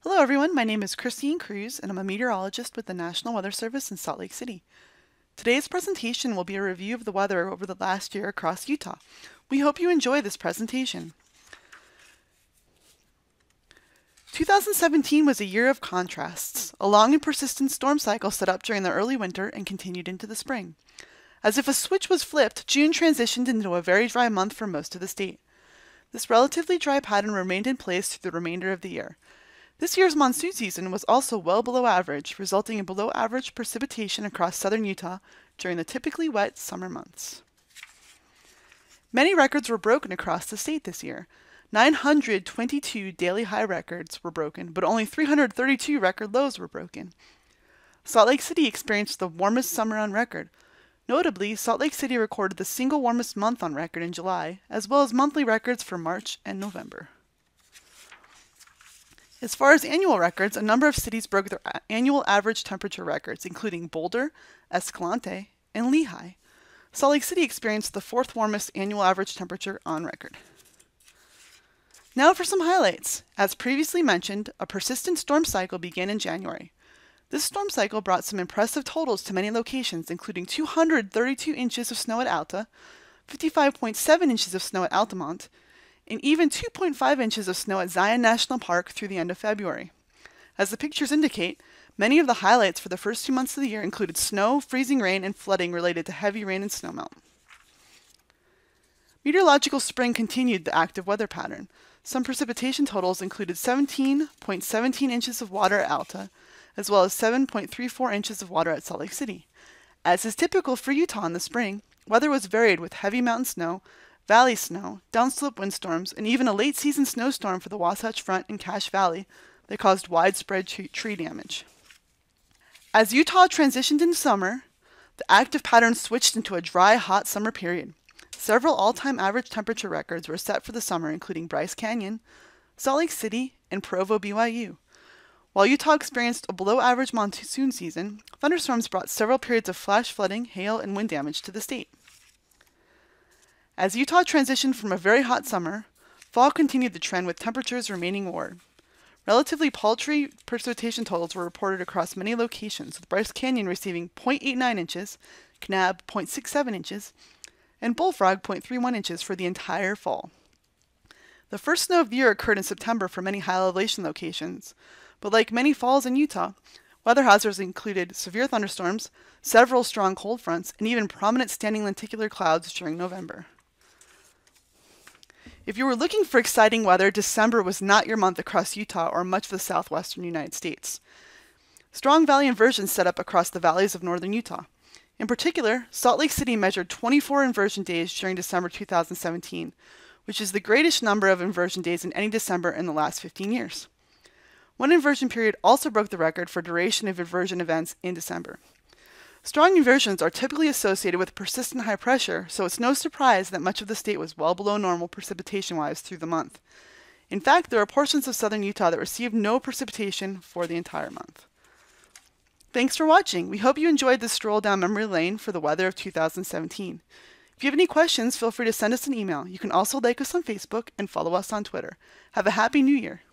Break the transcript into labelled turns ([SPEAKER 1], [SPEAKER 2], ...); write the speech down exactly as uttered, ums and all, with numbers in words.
[SPEAKER 1] Hello everyone, my name is Christine Cruz and I'm a meteorologist with the National Weather Service in Salt Lake City. Today's presentation will be a review of the weather over the last year across Utah. We hope you enjoy this presentation. two thousand seventeen was a year of contrasts. A long and persistent storm cycle set up during the early winter and continued into the spring. As if a switch was flipped, June transitioned into a very dry month for most of the state. This relatively dry pattern remained in place through the remainder of the year. This year's monsoon season was also well below average, resulting in below average precipitation across southern Utah during the typically wet summer months. Many records were broken across the state this year. nine hundred twenty-two daily high records were broken, but only three hundred thirty-two record lows were broken. Salt Lake City experienced the warmest summer on record. Notably, Salt Lake City recorded the single warmest month on record in July, as well as monthly records for March and November. As far as annual records, a number of cities broke their annual average temperature records, including Boulder, Escalante, and Lehigh. Salt Lake City experienced the fourth warmest annual average temperature on record. Now for some highlights. As previously mentioned, a persistent storm cycle began in January. This storm cycle brought some impressive totals to many locations, including two hundred thirty-two inches of snow at Alta, fifty-five point seven inches of snow at Altamont, and even two point five inches of snow at Zion National Park through the end of February. As the pictures indicate, many of the highlights for the first two months of the year included snow, freezing rain, and flooding related to heavy rain and snowmelt. Meteorological spring continued the active weather pattern. Some precipitation totals included seventeen point one seven inches of water at Alta, as well as seven point three four inches of water at Salt Lake City. As is typical for Utah in the spring, weather was varied with heavy mountain snow, valley snow, downslope windstorms, and even a late-season snowstorm for the Wasatch Front in Cache Valley that caused widespread tree damage. As Utah transitioned into summer, the active pattern switched into a dry, hot summer period. Several all-time average temperature records were set for the summer, including Bryce Canyon, Salt Lake City, and Provo, B Y U. While Utah experienced a below-average monsoon season, thunderstorms brought several periods of flash flooding, hail, and wind damage to the state. As Utah transitioned from a very hot summer, fall continued the trend with temperatures remaining warm. Relatively paltry precipitation totals were reported across many locations, with Bryce Canyon receiving zero point eight nine inches, Kanab zero point six seven inches, and Bullfrog zero point three one inches for the entire fall. The first snow of the year occurred in September for many high elevation locations, but like many falls in Utah, weather hazards included severe thunderstorms, several strong cold fronts, and even prominent standing lenticular clouds during November. If you were looking for exciting weather, December was not your month across Utah or much of the southwestern United States. Strong valley inversions set up across the valleys of northern Utah. In particular, Salt Lake City measured twenty-four inversion days during December two thousand seventeen, which is the greatest number of inversion days in any December in the last fifteen years. One inversion period also broke the record for duration of inversion events in December. Strong inversions are typically associated with persistent high pressure, so it's no surprise that much of the state was well below normal precipitation-wise through the month. In fact, there are portions of southern Utah that received no precipitation for the entire month. Thanks for watching. We hope you enjoyed this stroll down memory lane for the weather of two thousand seventeen. If you have any questions, feel free to send us an email. You can also like us on Facebook and follow us on Twitter. Have a happy New Year.